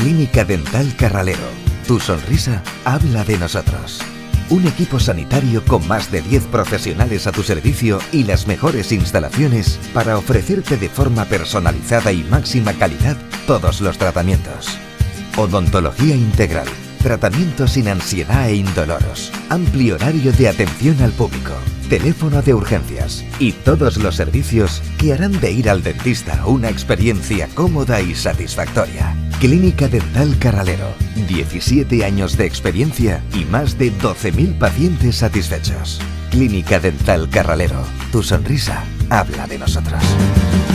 Clínica Dental Carralero. Tu sonrisa habla de nosotros. Un equipo sanitario con más de 10 profesionales a tu servicio y las mejores instalaciones para ofrecerte de forma personalizada y máxima calidad todos los tratamientos. Odontología integral. Tratamientos sin ansiedad e indoloros. Amplio horario de atención al público. Teléfono de urgencias. Y todos los servicios que harán de ir al dentista una experiencia cómoda y satisfactoria. Clínica Dental Carralero. 17 años de experiencia y más de 12.000 pacientes satisfechos. Clínica Dental Carralero. Tu sonrisa habla de nosotros.